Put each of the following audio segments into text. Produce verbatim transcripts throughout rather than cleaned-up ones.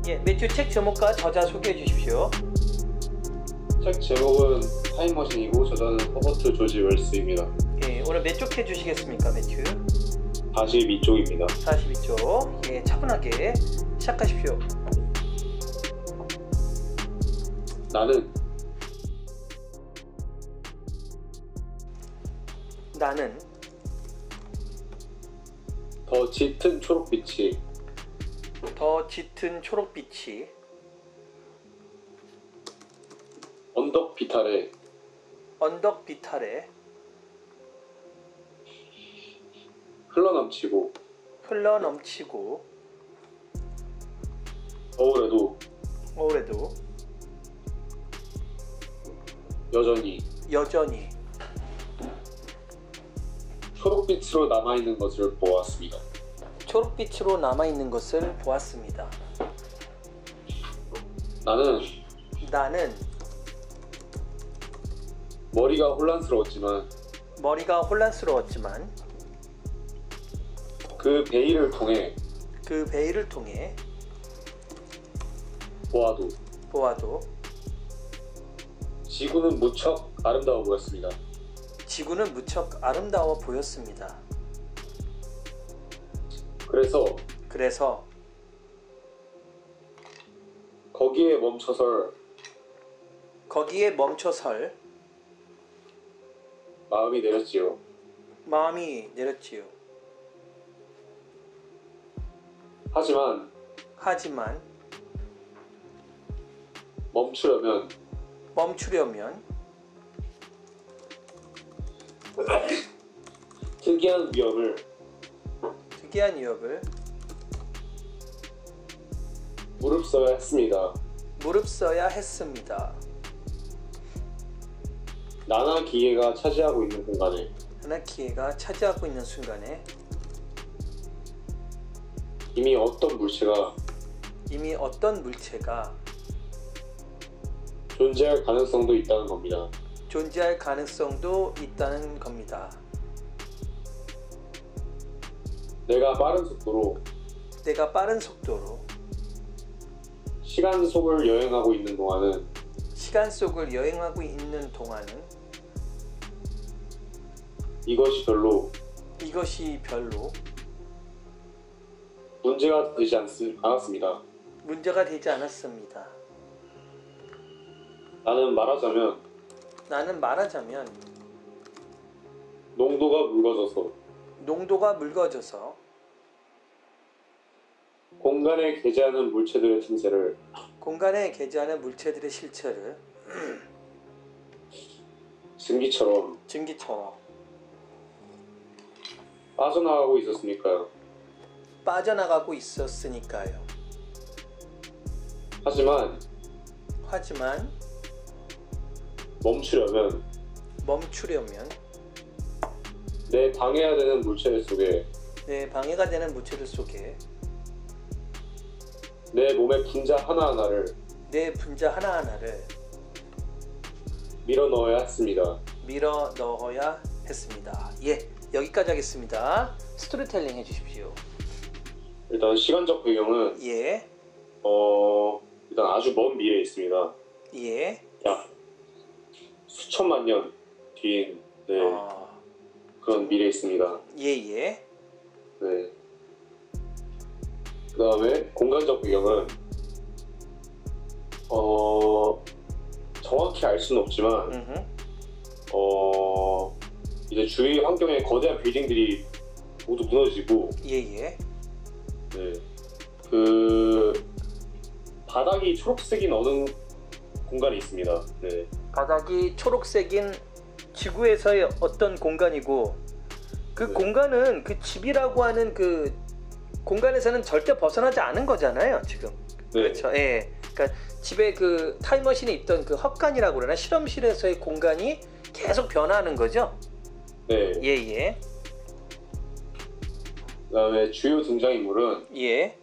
예, 매튜 책 제목과 저자 소개해 주십시오. 책 제목은 타임머신이고 저자는 허버트 조지 웰스입니다. 예, 오늘 몇 쪽 해 주시겠습니까, 매튜? 사십이 쪽입니다. 사십이 쪽. 예, 차분하게 시작하십시오. 나는 나는 더 짙은 초록빛이 더 짙은 초록빛이 언덕 비탈에 언덕 비탈에 흘러넘치고 흘러넘치고 겨울에도 올해도 여전히 여전히 초록빛으로 남아있는 것을 보았습니다. 초록빛으로 남아있는 것을 보았습니다. 나는 나는 머리가 혼란스러웠지만 머리가 혼란스러웠지만 그 베일을 통해 그 베일을 통해 보아도 보아도 지구는 무척 아름다워 보였습니다. 지구는 무척 아름다워 보였습니다. 그래서 그래서 거기에 멈춰설 거기에 멈춰설 마음이 내렸지요. 마음이 내렸지요. 하지만 하지만 멈추려면 멈추려면 특이한 위험을 특이한 위협을 무릅써야 했습니다. 무릅써야 했습니다. 나나 기계가 차지하고 있는 공간에 하나 기회가 차지하고 있는 순간에 이미 어떤 물체가 이미 어떤 물체가 존재할 가능성도 있다는 겁니다. 존재할 가능성도 있다는 겁니다. 내가 빠른 속도로 내가 빠른 속도로 시간 속을 여행하고 있는 동안은 시간 속을 여행하고 있는 동안은 이것이 별로 이것이 별로 문제가 되지 않, 않았습니다. 문제가 되지 않았습니다. 나는 말하자면 나는 말하자면 농도가 묽어져서 농도가 묽어져서 공간에 개재하는 물체들의 틈새를 공간에 개재하는 물체들의 실체를 증기처럼 증기처럼 빠져나가고 있었으니까요. 빠져나가고 있었으니까요. 하지만 하지만 멈추려면 멈추려면 내 방해해야 되는 물체들 속에 내 방해가 되는 물체들 속에 내 몸의 분자 하나하나를 내 분자 하나하나를 밀어 넣어야 했습니다. 밀어 넣어야 했습니다. 예, 여기까지 하겠습니다. 스토리텔링 해주십시오. 일단 시간적 배경은 예, 어 일단 아주 먼 미래에 있습니다. 예, 약 수천만 년 뒤인 네, 어, 그런 미래에 있습니다. 예, 예, 네. 그 다음에 공간적 배경은 어 정확히 알 수는 없지만 음흠. 어 이제 주위 환경에 거대한 빌딩들이 모두 무너지고 예, 예, 네. 그 바닥이 초록색인 어느 공간이 있습니다. 네. 바닥이 초록색인 지구에서의 어떤 공간이고 그 네. 공간은 그 집이라고 하는 그 공간에서는 절대 벗어나지 않은 거잖아요, 지금. 네. 그렇죠. 예. 그러니까 집에 그 타임머신에 있던 그 헛간이라고 그러나 실험실에서의 공간이 계속 변화하는 거죠. 네. 예, 예. 그다음에 주요 등장인물은 예.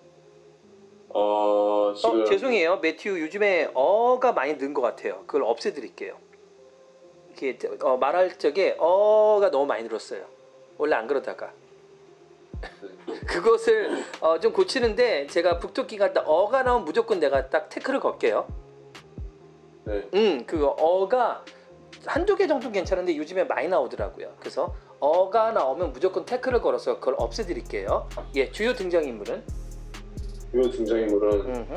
어 지금 어, 죄송해요. 매튜 요즘에 어가 많이 는 것 같아요. 그걸 없애드릴게요. 이렇게 어, 말할 적에 어가 너무 많이 늘었어요. 원래 안 그러다가. 그것을 어, 좀 고치는데 제가 북토끼 갔다 어가 나오면 무조건 내가 딱 태클을 걸게요. 네. 음, 그 어가 한두 개 정도 괜찮은데 요즘에 많이 나오더라고요. 그래서 어가 나오면 무조건 태클을 걸어서 그걸 없애드릴게요. 예, 주요 등장인물은? 주요 등장인물은 음흠.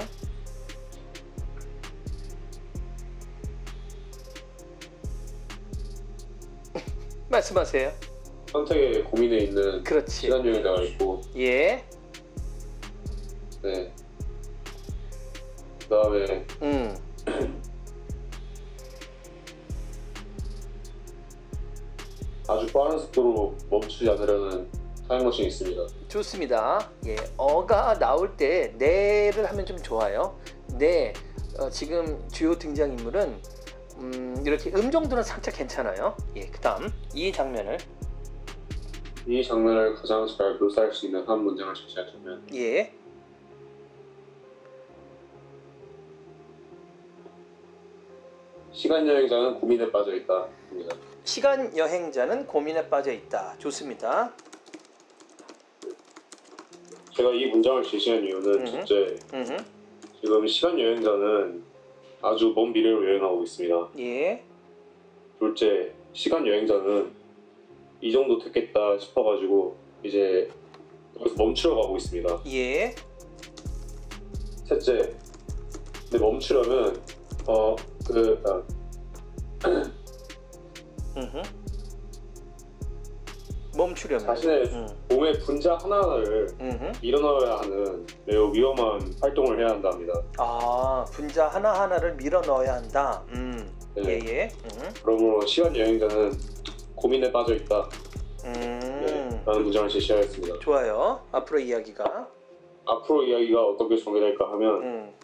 말씀하세요. 선택에 고민에 있는 그렇지. 시간 여행자가 있고, 예. 네. 그 다음에 음. 아주 빠른 속도로 멈추지 않으려는 타임머신이 있습니다. 좋습니다. 예, 어가 나올 때 네를 하면 좀 좋아요. 네, 어, 지금 주요 등장인물은 음, 이렇게 음 정도는 살짝 괜찮아요. 예, 그다음 이 장면을 이 장면을 가장 잘 묘사할 수 있는 한 문장을 제시하자면 예, 시간 여행자는 고민에 빠져 있다. 입니다. 시간 여행자는 고민에 빠져 있다. 좋습니다. 제가 이 문장을 제시한 이유는 음. 첫째, 음흠. 지금 시간 여행자는 아주 먼 미래로 여행하고 있습니다. 예, 둘째, 시간 여행자는 이 정도 됐겠다 싶어가지고 이제 여기서 멈추러 가고 있습니다. 예, 셋째, 근데 멈추려면 어 그 아, 음흠. 멈추려면 자신의 음. 몸의 분자 하나하나를 음흠. 밀어넣어야 하는 매우 위험한 활동을 해야 한답니다. 아, 분자 하나 하나를 밀어 넣어야 한다. 음, 네. 예예. 음. 그러므로 시간 여행자는 고민에 빠져 있다. 음. 네, 라는 문장을 제시하였습니다. 좋아요. 앞으로 이야기가. 앞으로 이야기가 어떻게 전개될까 하면 음.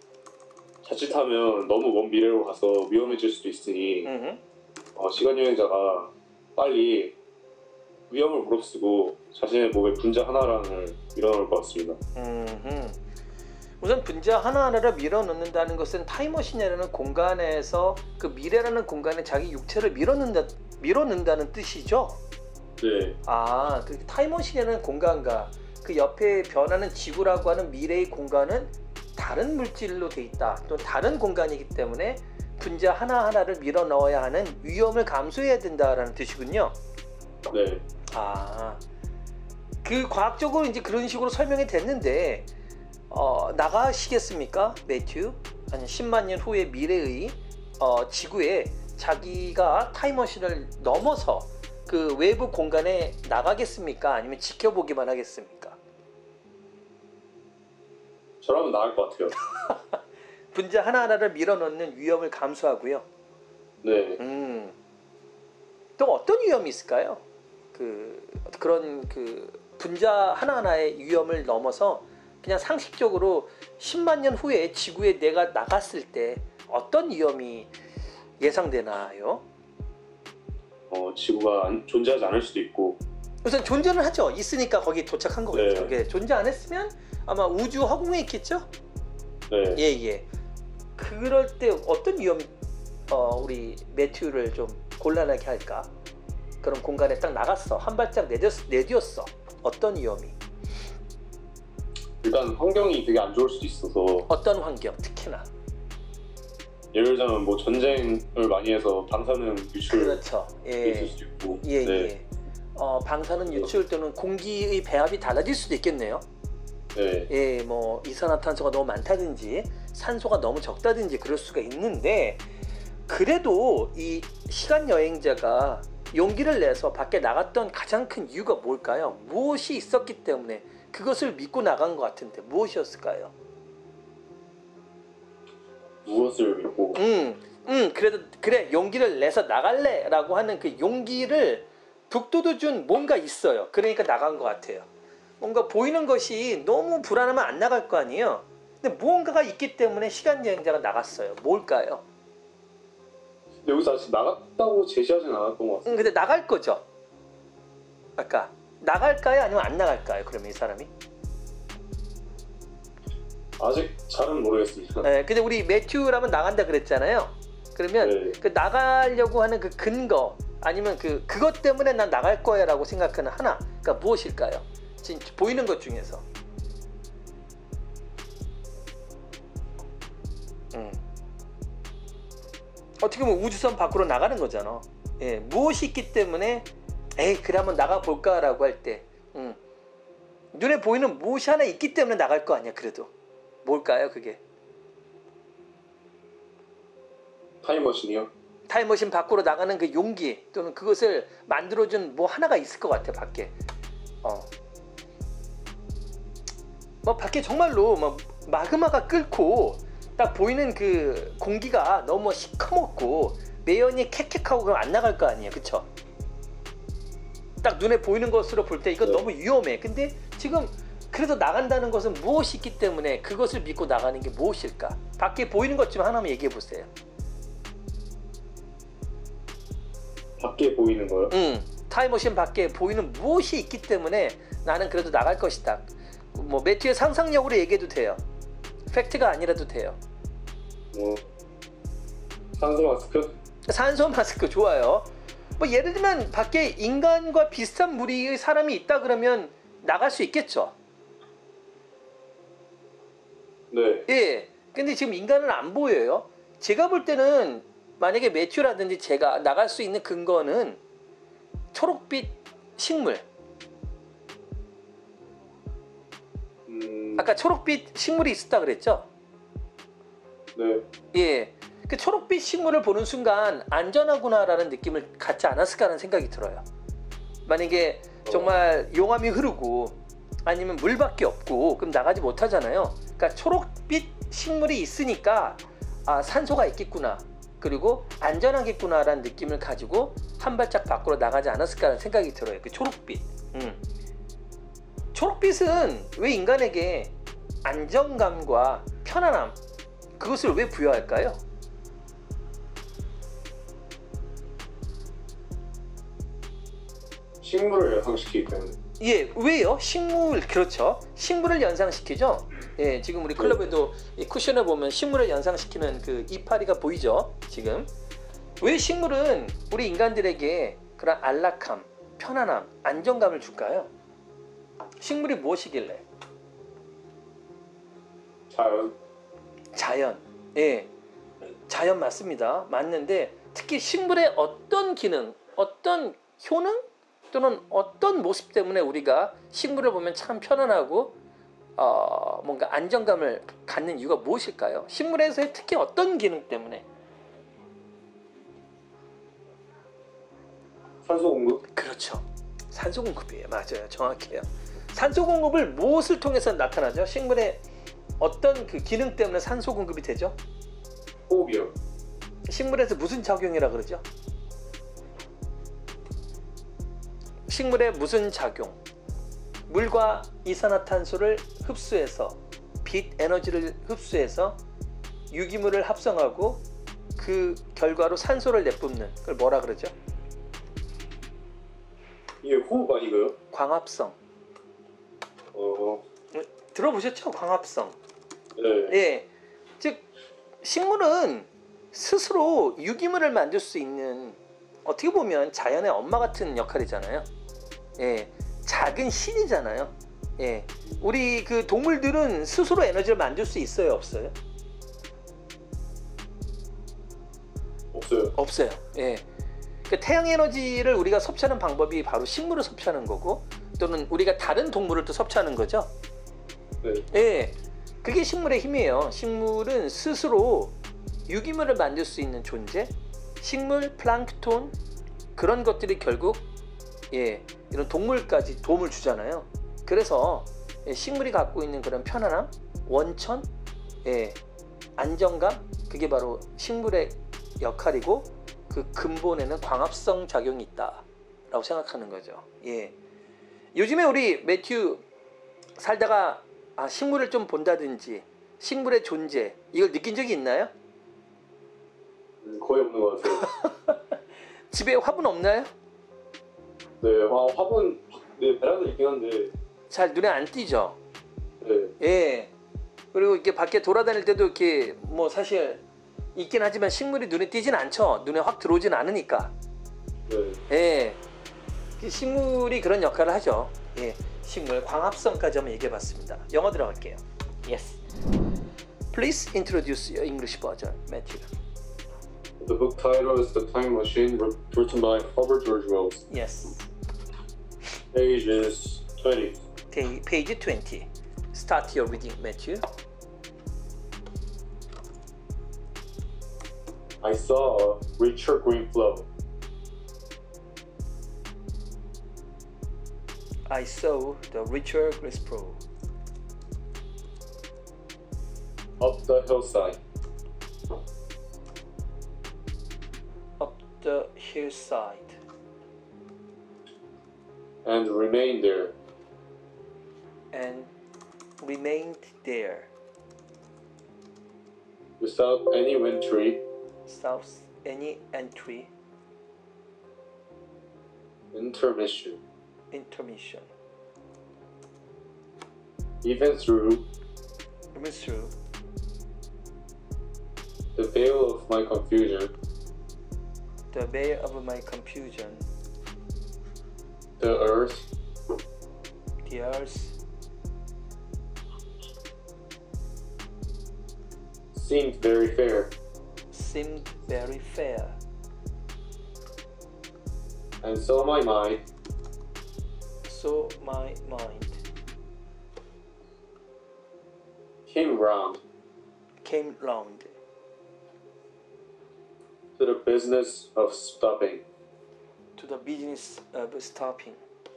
자칫하면 너무 먼 미래로 가서 위험해질 수도 있으니 음. 어, 시간 여행자가 빨리 위험을 무릅쓰고 자신의 몸의 분자 하나를 밀어넣을 것 같습니다. 음. 우선 분자 하나하나를 밀어 넣는다는 것은 타임머신이라는 공간에서 그 미래라는 공간에 자기 육체를 밀어 넣는다, 밀어 넣는다는 뜻이죠. 네, 아, 그 타임머신이라는 공간과 그 옆에 변하는 지구라고 하는 미래의 공간은 다른 물질로 돼 있다. 또 다른 공간이기 때문에 분자 하나하나를 밀어 넣어야 하는 위험을 감수해야 된다라는 뜻이군요. 네, 아, 그 과학적으로 이제 그런 식으로 설명이 됐는데 어, 나가시겠습니까, 매튜? 아니 십만 년 후의 미래의 어, 지구에 자기가 타임머신을 넘어서 그 외부 공간에 나가겠습니까? 아니면 지켜보기만 하겠습니까? 저라면 나을 것 같아요. 분자 하나하나를 밀어넣는 위험을 감수하고요. 네, 음, 또 어떤 위험이 있을까요? 그 그런 그 분자 하나하나의 위험을 넘어서 그냥 상식적으로 십만 년 후에 지구에 내가 나갔을 때 어떤 위험이 예상되나요? 어, 지구가 안- 존재하지 않을 수도 있고 우선 존재는 하죠. 있으니까 거기 도착한 거겠죠. 네. 예, 존재 안 했으면 아마 우주 허공에 있겠죠. 네, 예예. 그럴 때 어떤 위험이 어, 우리 매튜를 좀 곤란하게 할까? 그런 공간에 딱 나갔어. 한 발짝 내디었, 내디었어. 어떤 위험이? 일단 환경이 되게 안 좋을 수도 있어서 어떤 환경? 특히나. 예를 들자면 뭐 전쟁을 많이 해서 방사능 유출이 그렇죠. 있을 예. 수도 있고 예, 네, 예. 어, 방사능 유출 또는 공기의 배합이 달라질 수도 있겠네요. 네, 예, 뭐 이산화탄소가 너무 많다든지 산소가 너무 적다든지 그럴 수가 있는데 그래도 이 시간 여행자가 용기를 내서 밖에 나갔던 가장 큰 이유가 뭘까요? 무엇이 있었기 때문에 그것을 믿고 나간 것 같은데 무엇이었을까요? 무엇을 믿고 음, 음, 그래도 그래 용기를 내서 나갈래라고 하는 그 용기를 북돋워 준 뭔가 있어요. 그러니까 나간 것 같아요. 뭔가 보이는 것이 너무 불안하면 안 나갈 거 아니에요. 근데 무언가가 있기 때문에 시간 여행자가 나갔어요. 뭘까요? 근데 여기서 아직 나갔다고 제시하진 않았던 것 같아요. 음, 근데 나갈 거죠. 아까 나갈까요? 아니면 안 나갈까요? 그러면 이 사람이? 아직 잘은 모르겠습니다. 네, 근데 우리 매튜라면 나간다 그랬잖아요. 그러면 네. 그 나가려고 하는 그 근거 아니면 그 그것 때문에 난 나갈 거야라고 생각하는 하나, 그러니까 무엇일까요? 진, 보이는 것 중에서. 음. 어떻게 보면 우주선 밖으로 나가는 거잖아. 예, 무엇이 있기 때문에 에이 그래 한번 나가볼까 라고 할 때 음. 눈에 보이는 무엇이 하나 있기 때문에 나갈 거 아니야. 그래도 뭘까요 그게? 타임머신이요? 타임머신 밖으로 나가는 그 용기 또는 그것을 만들어준 뭐 하나가 있을 것 같아 밖에. 어. 뭐 밖에 정말로 뭐 마그마가 끓고 딱 보이는 그 공기가 너무 시커멓고 매연이 캑캑하고 그럼 안 나갈 거 아니에요, 그쵸? 딱 눈에 보이는 것으로 볼 때 이건 네. 너무 위험해. 근데 지금 그래도 나간다는 것은 무엇이 있기 때문에 그것을 믿고 나가는 게 무엇일까? 밖에 보이는 것 좀 하나만 얘기해 보세요. 밖에 보이는 거요? 응, 타임머신 밖에 보이는 무엇이 있기 때문에 나는 그래도 나갈 것이다. 뭐 매튜의 상상력으로 얘기해도 돼요. 팩트가 아니라도 돼요. 뭐 산소 마스크? 산소 마스크 좋아요. 뭐 예를 들면 밖에 인간과 비슷한 무리의 사람이 있다 그러면 나갈 수 있겠죠. 네. 예. 근데 지금 인간은 안 보여요. 제가 볼 때는 만약에 매튜라든지 제가 나갈 수 있는 근거는 초록빛 식물. 음, 아까 초록빛 식물이 있었다 그랬죠? 네. 예. 그 초록빛 식물을 보는 순간 안전하구나라는 느낌을 갖지 않았을까라는 생각이 들어요. 만약에 정말 용암이 흐르고 아니면 물밖에 없고 그럼 나가지 못하잖아요. 그러니까 초록빛 식물이 있으니까 아, 산소가 있겠구나. 그리고 안전하겠구나라는 느낌을 가지고 한 발짝 밖으로 나가지 않았을까라는 생각이 들어요. 그 초록빛. 음. 초록빛은 왜 인간에게 안정감과 편안함 그것을 왜 부여할까요? 식물을 연상시키기 때문에. 예, 왜요? 식물, 그렇죠. 식물을 연상시키죠. 예, 지금 우리 클럽에도 이 쿠션에 보면 식물을 연상시키는 그 이파리가 보이죠. 지금 왜 식물은 우리 인간들에게 그런 안락함, 편안함, 안정감을 줄까요? 식물이 무엇이길래? 자연. 자연. 예, 자연 맞습니다. 맞는데 특히 식물의 어떤 기능, 어떤 효능 또는 어떤 모습 때문에 우리가 식물을 보면 참 편안하고 어, 뭔가 안정감을 갖는 이유가 무엇일까요? 식물에서의 특히 어떤 기능 때문에? 산소 공급? 그렇죠. 산소 공급이에요. 맞아요. 정확해요. 산소 공급을 무엇을 통해서 나타나죠? 식물의 어떤 그 기능 때문에 산소 공급이 되죠? 호흡이요. 식물에서 무슨 작용이라 그러죠? 식물의 무슨 작용? 물과 이산화탄소를 흡수해서 빛 에너지를 흡수해서 유기물을 합성하고 그 결과로 산소를 내뿜는 그걸 뭐라 그러죠? 이게 호흡 아니고요? 광합성. 어, 들어보셨죠? 광합성. 네. 예, 즉 식물은 스스로 유기물을 만들 수 있는 어떻게 보면 자연의 엄마 같은 역할이잖아요. 예, 작은 신이잖아요. 예, 우리 그 동물들은 스스로 에너지를 만들 수 있어요, 없어요? 없어요. 없어요. 예, 그 태양 에너지를 우리가 섭취하는 방법이 바로 식물을 섭취하는 거고 또는 우리가 다른 동물을 또 섭취하는 거죠. 네. 예, 그게 식물의 힘이에요. 식물은 스스로 유기물을 만들 수 있는 존재, 식물, 플랑크톤 그런 것들이 결국 예, 이런 동물까지 도움을 주잖아요. 그래서 예, 식물이 갖고 있는 그런 편안함, 원천, 예, 안정감 그게 바로 식물의 역할이고 그 근본에는 광합성 작용이 있다라고 생각하는 거죠. 예, 요즘에 우리 매튜 살다가 아, 식물을 좀 본다든지 식물의 존재 이걸 느낀 적이 있나요? 음, 거의 없는 것 같아요. 집에 화분 없나요? 네, 화, 화분 네 베란다 있긴 한데. 잘 눈에 안 띄죠? 네. 예. 그리고 이렇게 밖에 돌아다닐 때도 이렇게 뭐 사실 있긴 하지만 식물이 눈에 띄진 않죠. 눈에 확 들어오진 않으니까. 네. 예. 그 식물이 그런 역할을 하죠. 예. 식물 광합성까지 한번 얘기해봤습니다. 영어 들어갈게요. Yes. Please introduce your English version, Matthew. The book title is The Time Machine, written by Herbert George Wells. Yes. Page is twenty. Okay, page twenty. Start your reading, Matthew. I saw a richer green flow. I saw the richer grass flow Up the hillside. up the hillside And remained there. and remained there Without any wintry without any entry intermission. intermission. Even through Even through the veil of my confusion, the veil of my confusion, the earth the earth seemed very fair, seemed very fair, and so my mind so my mind came round came round to the business of stopping. to the business of stopping.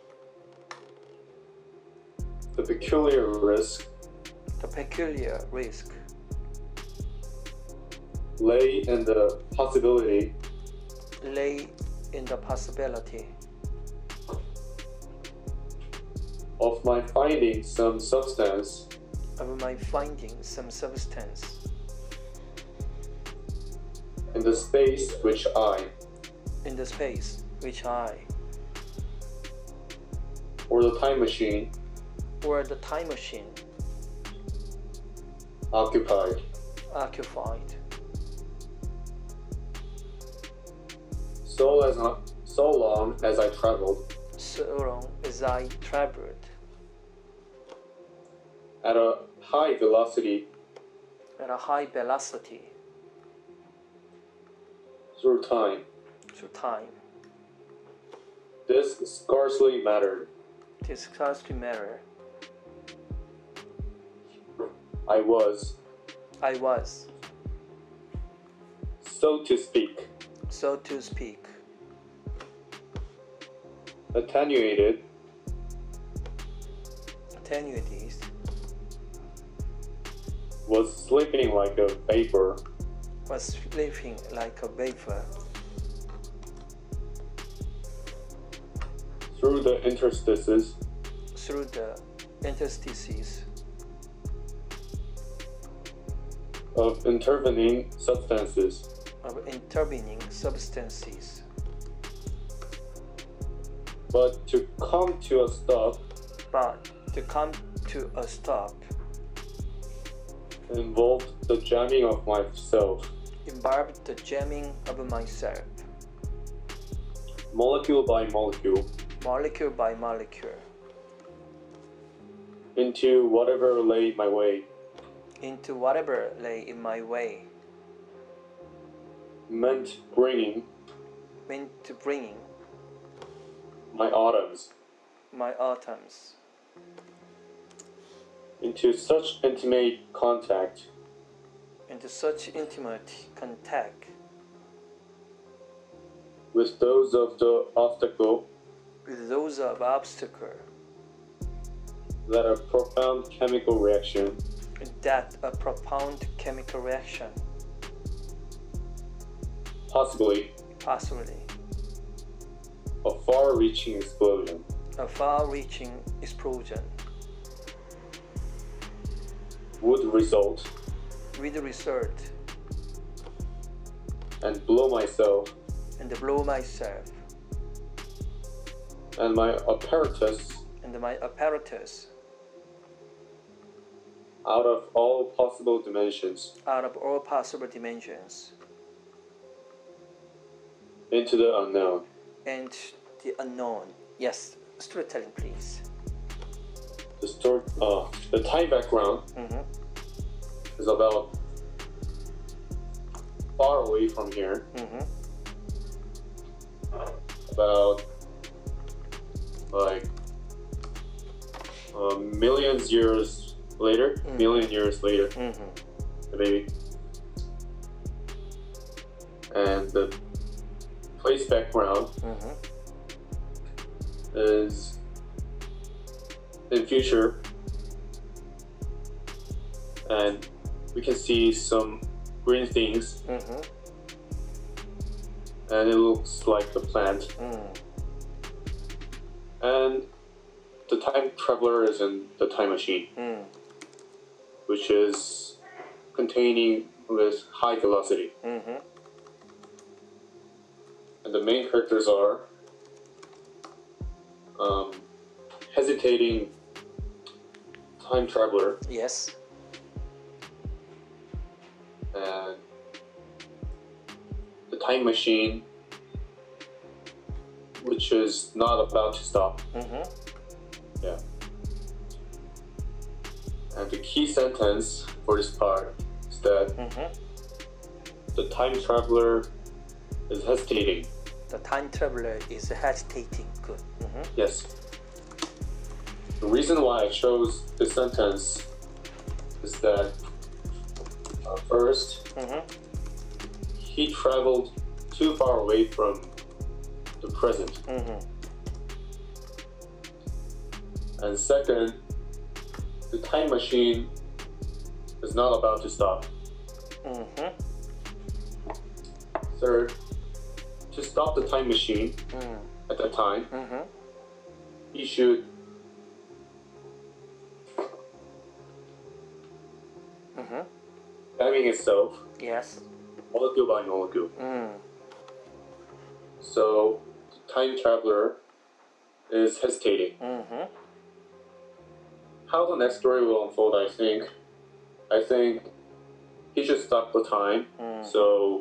The peculiar risk The peculiar risk lay in the possibility lay in the possibility of my finding some substance of my finding some substance in the space which I, in the space which I, or the time machine, or the time machine, occupied. occupied. So as I, so long as I traveled So long as I traveled at a high velocity at a high velocity through time, through time, this scarcely mattered. this scarcely matter. I was, I was, so to speak, so to speak, attenuated, attenuated, was sleeping like a vapor was sleeping like a vapor through the interstices through the interstices of intervening substances. of intervening substances. But to come to a stop But to come to a stop involved the jamming of myself, involved the jamming of myself, molecule by molecule, molecule by molecule, into whatever lay my way, into whatever lay in my way, meant bringing meant to bringing my autumns my autumns into such intimate contact into such intimate contact with those of the obstacle with those of obstacle that a profound chemical reaction that a profound chemical reaction, possibly possibly a far-reaching explosion, a far-reaching explosion, would result with the result and blow myself and blow myself and my apparatus and my apparatus out of all possible dimensions out of all possible dimensions into the unknown. and the unknown. Yes, storytelling, please. the story, uh, the time background Mm-hmm. is about far away from here, Mm-hmm. about like uh, millions years later, Mm. million years later, Mm-hmm. maybe. And the place background Mm-hmm. is in future, and we can see some green things, Mm-hmm. and it looks like the plant. Mm. And the time traveler is in the time machine, Mm. which is containing with high velocity. Mm-hmm. And the main characters are um, hesitating time traveler Yes. and the time machine, which is not about to stop. Mm-hmm. Yeah. And the key sentence for this part is that Mm-hmm. the time traveler is hesitating. The time traveler is hesitating. Good. Mm-hmm. Yes. The reason why I chose this sentence is that uh, first, Mm-hmm. he traveled too far away from the present. Mm-hmm. And second, the time machine is not about to stop. Mm-hmm. Third, to stop the time machine Mm. at that time, Mm-hmm. he should Mm-hmm. timing itself Yes. molecule by molecule. Mm. So the time traveler is hesitating. Mm-hmm. How the next story will unfold, I think, I think he should stop the time. Mm. So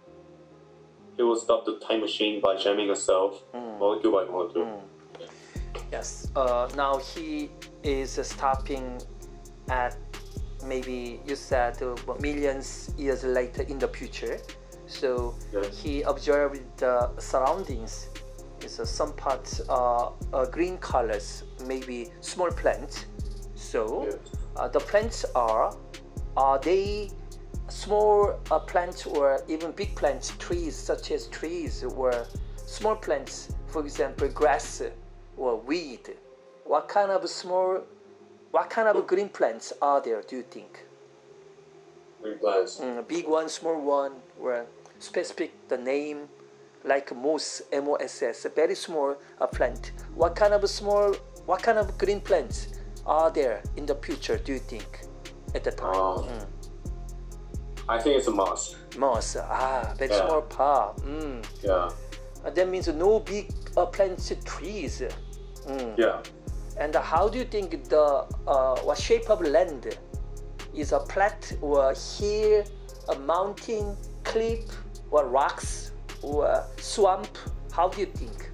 he will stop the time machine by jamming itself Mm. molecule by molecule. Mm. Yes. Uh, now he is stopping at maybe you said uh, millions years later in the future. So Yes. he observed the surroundings. It's uh, some parts are uh, green colors, maybe small plants. So Yes. uh, the plants are are they small uh, plants or even big plants, trees such as trees or small plants, for example, grass or weed? What kind of small, what kind of green plants are there? Do you think? Green plants. Mm, big one, small one, or specific the name, like moss, M O S S, a very small uh, plant. What kind of small, what kind of green plants are there in the future? Do you think at the time? Um, Mm. I think it's a moss. Moss, ah, very Yeah. small part. Mm. Yeah. Uh, That means no big uh, plants, trees. Mm. Yeah. And how do you think the uh, what shape of land is a flat or hill, a mountain, cliff, or rocks, or swamp? How do you think?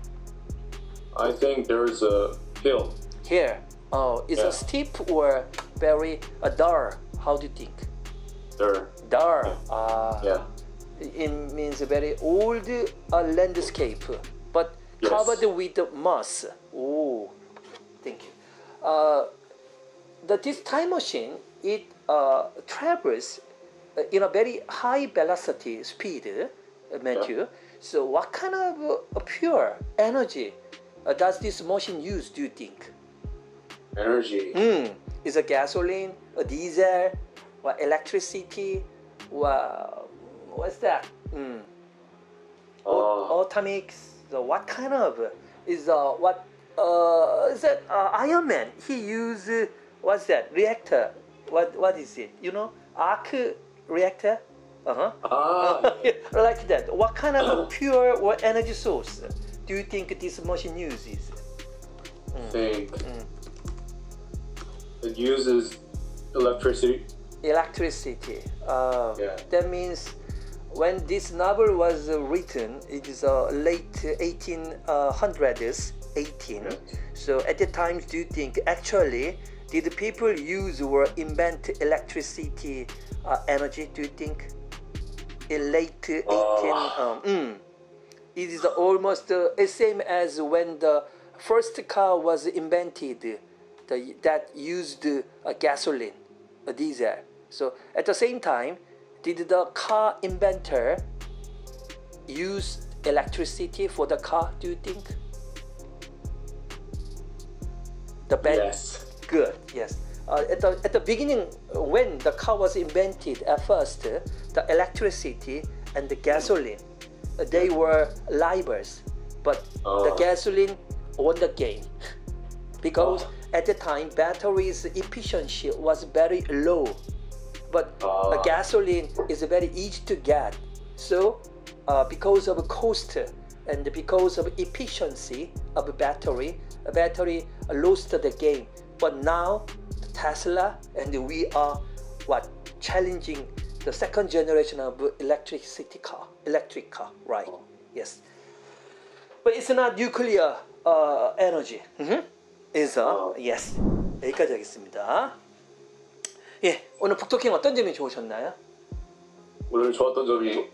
I think there's a hill. Here, oh, is Yeah. a steep or very uh, dull? How do you think? There. Dull. Ah, Yeah. it means a very old uh, landscape, but Yes. covered with moss. Oh, thank you. Uh, the, this time machine, it uh, travels uh, in a very high velocity speed, uh, Matthew. Yeah. So what kind of uh, pure energy uh, does this machine use, do you think? Energy. Mm, is a gasoline, a diesel, or electricity, or what's that? Mm. Uh, Atomic. So what kind of is uh, what uh, is that? Uh, Iron Man. He use uh, what's that reactor? What what is it? You know, arc reactor. Uh huh. ah. Like that. What kind of pure or energy source do you think this machine uses? I think it uses electricity. Electricity. Uh, Yeah. That means when this novel was uh, written, it is uh, late eighteen hundreds, eighteen. So at the time, do you think actually did the people use or invent electricity uh, energy? Do you think in late eighteen? Um, mm, it is almost the same as when the first car was invented, the, that used uh, gasoline, a diesel. So at the same time, did the car inventor use electricity for the car? Do you think? The bad. Yes. Good. Yes. Uh, at the at the beginning, uh, when the car was invented, at first, uh, the electricity and the gasoline, uh, they were rivals, but the Uh. gasoline won the game because Uh. at the time batteries efficiency was very low, but Uh. the gasoline is very easy to get. So uh, because of cost and because of efficiency of battery, a battery lost the game. But now Tesla and we are what challenging the second generation of electricity car, electric car, right? Yes, but it's not nuclear uh, energy. Mm-hmm. It's a yes. 여기까지 하겠습니다. 예, 오늘 북토킹 어떤 점이 좋으셨나요? 오늘 좋았던 점이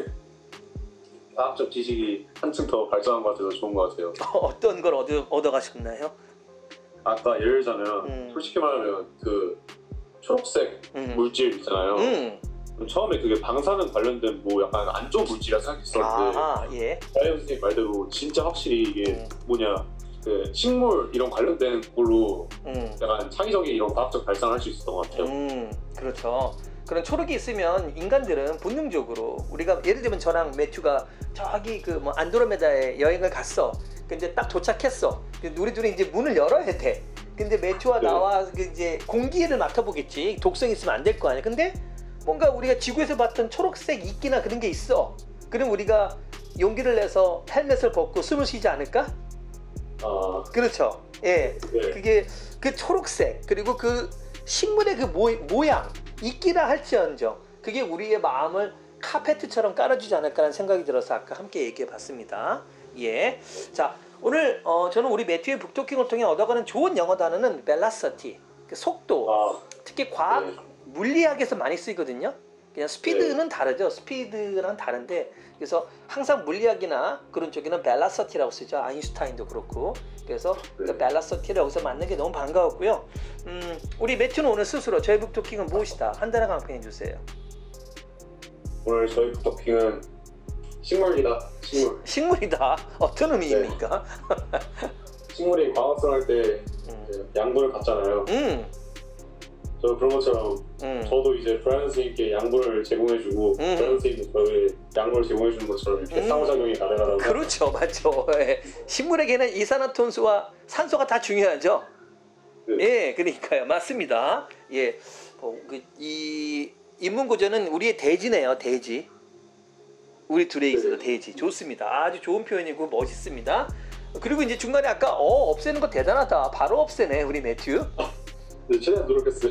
과학적 지식이 한층 더 발전한 것 같아서 좋은 것 같아요. 어떤 걸 얻어 얻어가셨나요? 아까 예를 들자면 음. 솔직히 말하면 그 초록색 음. 물질 있잖아요. 음, 처음에 그게 방사능 관련된 뭐 약간 안 좋은 물질이라 생각했었는데 아, 예, 다이언 선생님 말대로 진짜 확실히 이게 음. 뭐냐 그 식물 이런 관련된 걸로 음, 약간 창의적인 이런 과학적 발상을 할 수 있었던 것 같아요. 음, 그렇죠. 그런 초록이 있으면 인간들은 본능적으로 우리가 예를 들면 저랑 매튜가 저기 그 뭐 안드로메다에 여행을 갔어. 근데 딱 도착했어. 근데 우리 둘이 이제 문을 열어야 돼. 근데 매튜와 네. 나와 그 이제 공기를 맡아보겠지. 독성 있으면 안 될 거 아니야. 근데 뭔가 우리가 지구에서 봤던 초록색 이끼나 그런 게 있어. 그럼 우리가 용기를 내서 헬멧을 벗고 숨을 쉬지 않을까? 아, 그렇죠. 예. 네. 그게 그 초록색 그리고 그 식물의 그 모, 모양 이끼라 할지언정 그게 우리의 마음을 카페트처럼 깔아주지 않을까라는 생각이 들어서 아까 함께 얘기해 봤습니다. 예. 자, 오늘 어, 저는 우리 매튜의 북토킹을 통해 얻어가는 좋은 영어 단어는 velocity, 그 속도. 아, 특히 과학, 네. 물리학에서 많이 쓰이거든요. 그냥 스피드는 다르죠. 스피드랑 다른데 그래서 항상 물리학이나 그런 쪽에는 velocity라고 쓰죠. 아인슈타인도 그렇고. 그래서 그 네. velocity를 여기서 만난 게 너무 반가웠고요. 음, 우리 매튜는 오늘 스스로 저희 북토킹은 무엇이다? 한 단어 강평해 주세요. 오늘 저희 북토킹은 식물이다. 식물. 식물이다. 어떤 의미입니까? 식물이 과학성 할 때 음, 양분을 갖잖아요. 음, 저 그런 것처럼 음. 저도 이제 브라이언 선생님께 양분을 제공해주고 음. 브라이언 선생님도 저에게 양분을 제공해주는 것처럼 이렇게 음. 상호작용이 가능하다고. 그렇죠, 맞죠. 예. 식물에게는 이산화탄소와 산소가 다 중요하죠. 네. 예, 그러니까요, 맞습니다. 예, 어, 그, 이 인문 구조는 우리의 대지네요, 대지. 우리 둘에 있어서 대지. 좋습니다. 아주 좋은 표현이고 멋있습니다. 그리고 이제 중간에 아까 어 없애는 거 대단하다. 바로 없애네, 우리 매튜. 네, 최대한 노력했어요.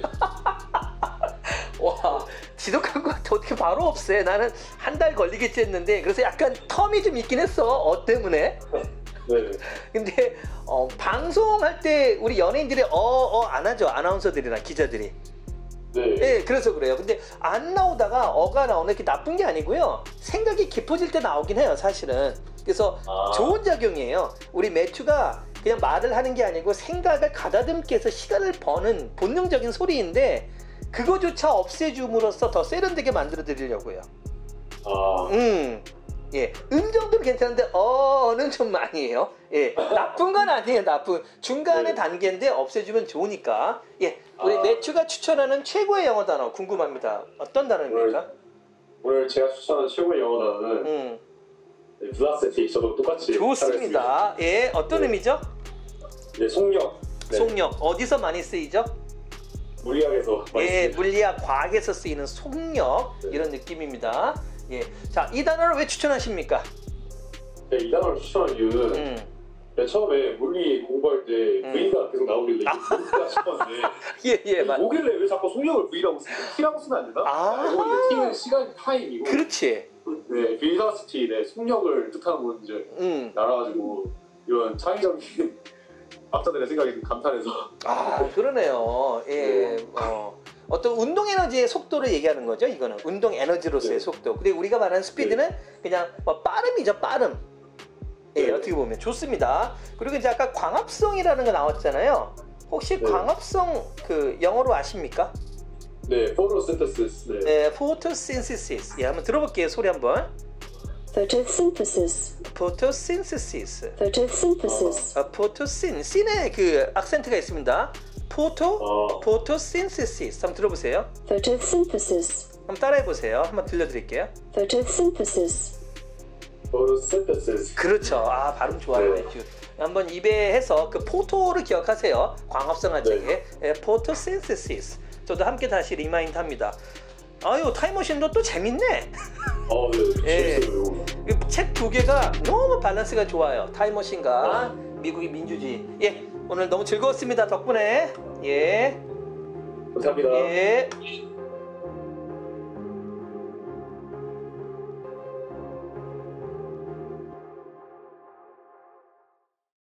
와, 지독한 것 같아. 어떻게 바로 없애? 나는 한 달 걸리겠지 했는데 그래서 약간 텀이 좀 있긴 했어. 어 때문에. 네. 근데 어, 방송할 때 우리 연예인들이 어어 안 하죠. 아나운서들이나 기자들이. 네. 예, 그래서 그래요. 근데 안 나오다가 어가 나오는 게 나쁜 게 아니고요. 생각이 깊어질 때 나오긴 해요, 사실은. 그래서 아. 좋은 작용이에요. 우리 매튜가 그냥 말을 하는 게 아니고 생각을 가다듬기 위해서 시간을 버는 본능적인 소리인데 그거조차 없애줌으로써 더 세련되게 만들어 드리려고요. 아, 음, 예, 음정도는 괜찮은데 어는 좀 아니에요. 예, 나쁜 건 아니에요. 나쁜 중간의 네. 단계인데 없애주면 좋으니까. 예, 우리 아. 매튜가 추천하는 최고의 영어 단어 궁금합니다. 어떤 단어입니까? 오늘 제가 추천한 최고의 영어 단어는 음, 네, velocity. 저도 똑같이 좋습니다. 예, 어떤 네. 의미죠? 네, 속력. 네. 속력 어디서 많이 쓰이죠? 물리학에서 많이 예, 쓰여요. 물리학 과학에서 쓰이는 속력 네. 이런 느낌입니다. 예, 자, 이 단어를 왜 추천하십니까? 네, 이 단어를 추천한 이유는 음, 네, 처음에 물리 공부할 때 음. V가 계속 나오길래 이게 뭐야 싶었는데 예, 예, 맞. 뭐길래 왜 자꾸 속력을 V라고 쓰지? T라고 쓰면 안 되나? 아. 알고 보니까 T는 시간 타임이고 그렇지. 네, velocity, 네, 속력을 뜻하는 건 이제 음, 알아가지고 이런 창의적인 학자들의 생각에 좀 감탄해서. 아 그러네요. 예, 어, 어떤 운동 에너지의 속도를 얘기하는 거죠. 이거는 운동 에너지로서의 네. 속도. 그리고 우리가 말하는 스피드는 그냥 뭐 빠름이죠, 빠름. 예, 네. 어떻게 보면 좋습니다. 그리고 이제 아까 광합성이라는 거 나왔잖아요. 혹시 네. 광합성 그 영어로 아십니까? 네, photosynthesis. 네. 네, photosynthesis. 예, 한번 들어볼게요. 소리 한번. Photosynthesis. photosynthesis. Photosynthesis. 아, photosyn. syn에 그 악센트가 있습니다. photo, 아, photosynthesis. 한번 들어보세요. Photosynthesis. 한번 따라해 보세요. 한번 들려드릴게요. Photosynthesis. photosynthesis. 그렇죠. 아 발음 좋아요. 네. 매튜. 한번 입에 해서 그 포토를 기억하세요. 광합성한 네. 책에 예, photosynthesis. 저도 함께 다시 리마인드 합니다. 아유 타임머신도 또 재밌네. 아, 네. 예. 재밌어요. 책 두 개가 너무 밸런스가 좋아요. 타임머신과 미국의 민주주의. 예 오늘 너무 즐거웠습니다. 덕분에 예 감사합니다. 예.